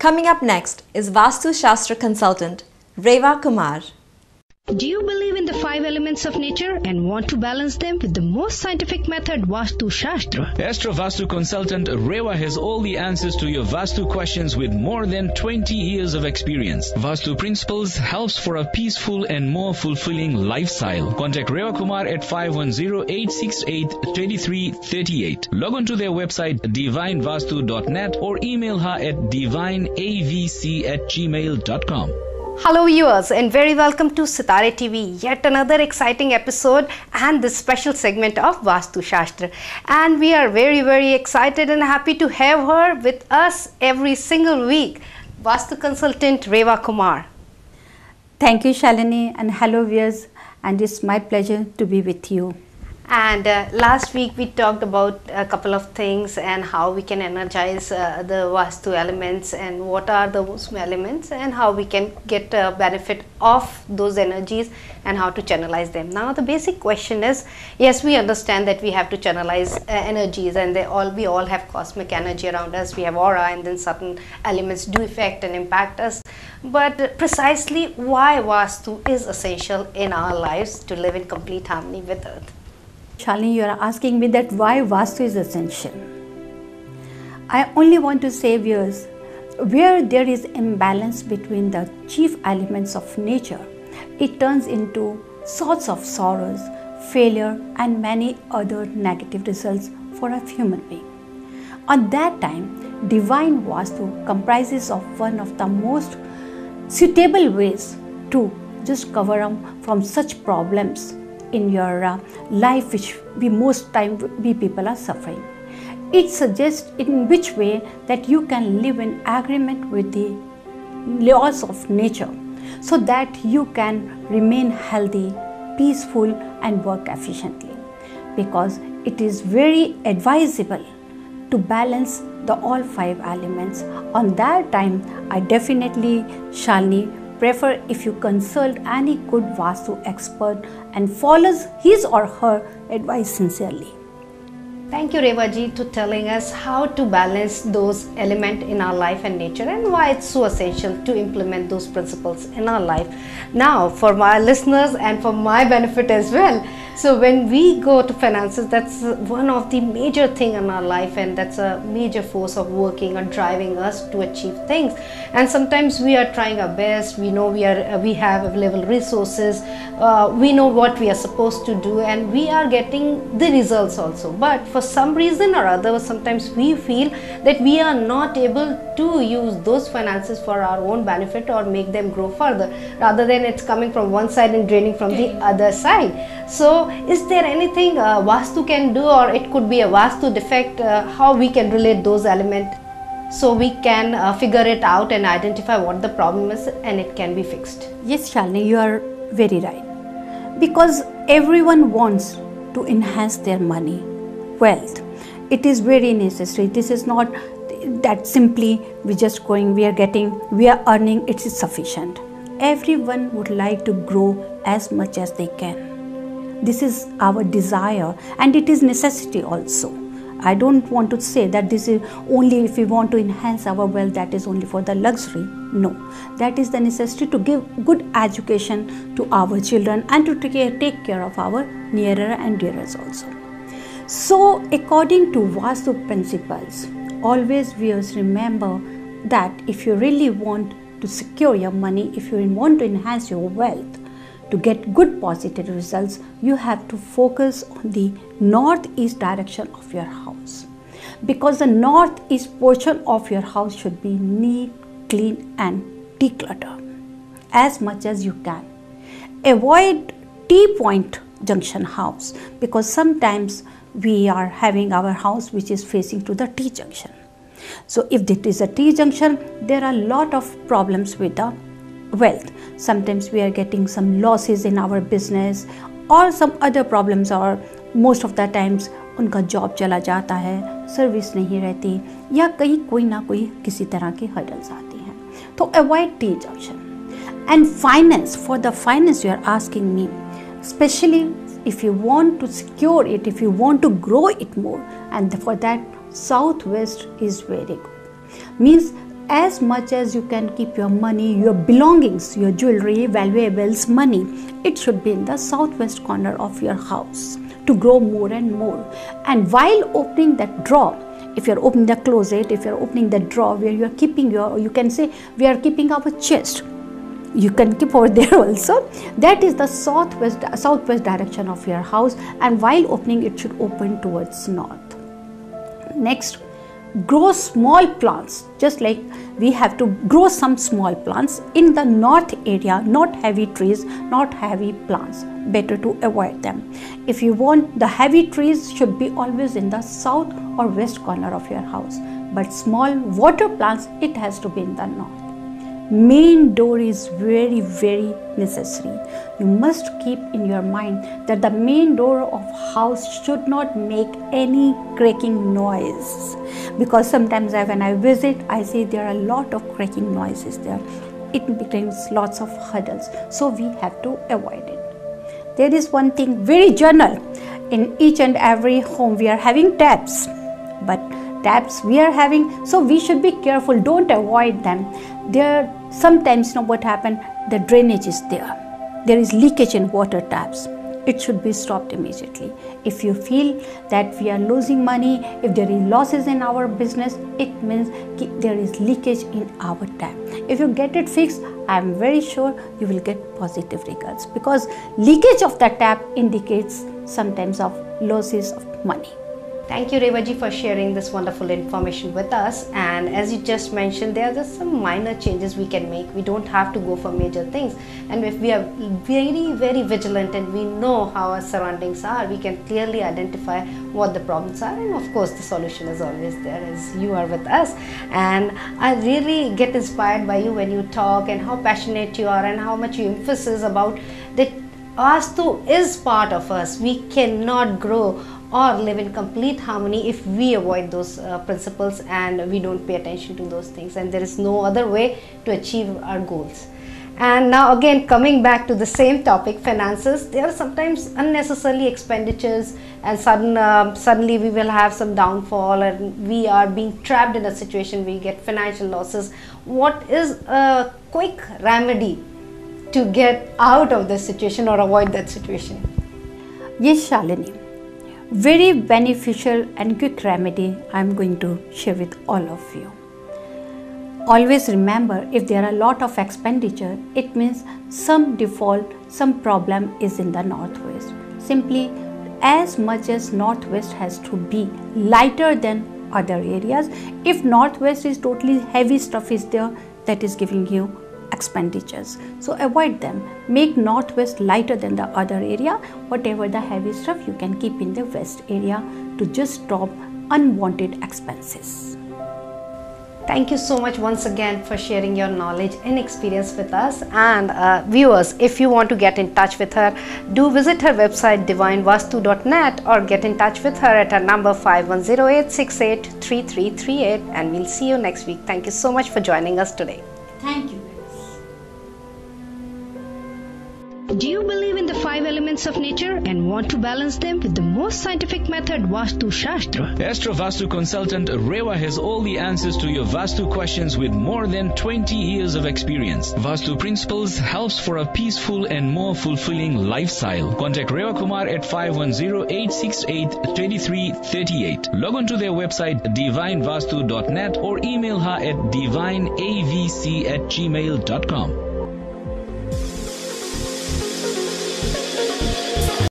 Coming up next is Vastu Shastra consultant Reva Kumar. Do you believe in the 5 elements of nature and want to balance them with the most scientific method, Vastu Shastra? Astro Vastu consultant Reva has all the answers to your Vastu questions with more than 20 years of experience. Vastu Principles helps for a peaceful and more fulfilling lifestyle. Contact Reva Kumar at 510-868-2338. Log on to their website divinevastu.net or email her at divineavc@gmail.com. Hello viewers and very welcome to Sitare TV, yet another exciting episode and this special segment of Vastu Shastra. And we are very excited and happy to have her with us every single week, Vastu consultant Reva Kumar. Thank you Shalini, and hello viewers, and it's my pleasure to be with you. And last week we talked about a couple of things and how we can energize the Vastu elements and what are those elements and how we can get benefit of those energies and how to channelize them. Now the basic question is, yes, we understand that we have to channelize energies, and we all have cosmic energy around us. We have aura, and then certain elements do affect and impact us. But precisely why Vastu is essential in our lives to live in complete harmony with Earth? Shalini, you are asking me that why Vastu is essential. I only want to say viewers, where there is imbalance between the chief elements of nature, it turns into sorts of sorrows, failure and many other negative results for a human being. On that time, divine Vastu comprises of one of the most suitable ways to just cover up from such problems in your life, which we people are suffering. It suggests in which way that you can live in agreement with the laws of nature so that you can remain healthy, peaceful and work efficiently, because it is very advisable to balance the all 5 elements. On that time, I definitely, Shalini, prefer if you consult any good Vastu expert and follows his or her advice sincerely. Thank you Reva ji to telling us how to balance those elements in our life and nature and why it's so essential to implement those principles in our life. Now for my listeners and for my benefit as well, so when we go to finances, that's one of the major thing in our life, and that's a major force of working or driving us to achieve things. And sometimes we are trying our best, we know we have available resources, we know what we are supposed to do, and we are getting the results also. But for some reason or other, sometimes we feel that we are not able to use those finances for our own benefit or make them grow further, rather than it's coming from one side and draining from the other side. So is there anything Vastu can do, or it could be a Vastu defect, how we can relate those elements so we can figure it out and identify what the problem is and it can be fixed? Yes Shalini, you are very right, because everyone wants to enhance their money, wealth. It is very necessary. This is not that simply we are earning, it is sufficient. Everyone would like to grow as much as they can. This is our desire and it is necessity also. I don't want to say that this is only if we want to enhance our wealth, that is only for the luxury. No, that is the necessity to give good education to our children and to take care of our nearer and dearest also. So according to Vastu principles, always viewers remember that if you really want to secure your money, if you want to enhance your wealth, to get good positive results, you have to focus on the northeast direction of your house, because the northeast portion of your house should be neat, clean and decluttered as much as you can. Avoid T-point junction house, because sometimes we are having our house which is facing to the T junction. So if it is a T junction, there are a lot of problems with the wealth. Sometimes we are getting some losses in our business or some other problems, or most of the times उनका job चला जाता है, service नहीं रहती, या कहीं कोई ना कोई किसी तरह की हर्डल्स आती हैं. तो avoid T junction. And finance, for the finance you are asking me, especially if you want to secure it, if you want to grow it more, and for that southwest is very good. Means as much as you can keep your money, your belongings, your jewelry, valuables, money, it should be in the southwest corner of your house to grow more and more. And while opening that drawer, if you're opening the closet, if you're opening the drawer where you're keeping your, you can say we are keeping our chest, you can keep over there also. That is the southwest direction of your house, and while opening it should open towards north. Next, grow small plants. Just like we have to grow some small plants in the north area, not heavy trees, not heavy plants, better to avoid them. If you want, the heavy trees should be always in the south or west corner of your house, but small water plants, it has to be in the north. Main door is very, very necessary. You must keep in your mind that the main door of house should not make any cracking noise, because sometimes when I visit, I see there are a lot of cracking noises there. It becomes lots of hurdles, so we have to avoid it. There is one thing very general in each and every home. We are having taps, but taps we are having, so we should be careful. Don't avoid them. There sometimes, you know what happened, the drainage is there is leakage in water taps. It should be stopped immediately. If you feel that we are losing money, if there is losses in our business, it means there is leakage in our tap. If you get it fixed, I am very sure you will get positive results, because leakage of the tap indicates sometimes of losses of money. Thank you, Revaji, for sharing this wonderful information with us. And as you just mentioned, there are just some minor changes we can make. We don't have to go for major things. And if we are very, very vigilant and we know how our surroundings are, we can clearly identify what the problems are. And of course, the solution is always there, as you are with us. And I really get inspired by you when you talk, and how passionate you are, and how much you emphasize about that Vastu is part of us. We cannot grow or live in complete harmony if we avoid those principles and we don't pay attention to those things, and there is no other way to achieve our goals. And now again, coming back to the same topic, finances, there are sometimes unnecessarily expenditures, and suddenly we will have some downfall, and we are being trapped in a situation, we get financial losses. What is a quick remedy to get out of this situation or avoid that situation? Yes, Shalini. Very beneficial and quick remedy I am going to share with all of you. Always remember, if there are a lot of expenditure, it means some default, some problem is in the northwest. Simply, as much as northwest has to be lighter than other areas. If northwest is totally heavy stuff is there, that is giving you expenditures, so avoid them. Make northwest lighter than the other area. Whatever the heavy stuff you can keep in the west area to just stop unwanted expenses. Thank you so much once again for sharing your knowledge and experience with us. And viewers, if you want to get in touch with her, do visit her website divinevastu.net or get in touch with her at her number 5108683338, and we'll see you next week. Thank you so much for joining us today. Thank you. Do you believe in the 5 elements of nature and want to balance them with the most scientific method, Vastu Shastra? Astro Vastu consultant Reva has all the answers to your Vastu questions with more than 20 years of experience. Vastu Principles helps for a peaceful and more fulfilling lifestyle. Contact Reva Kumar at 510-868-2338. Log on to their website divinevastu.net or email her at divineavc@gmail.com.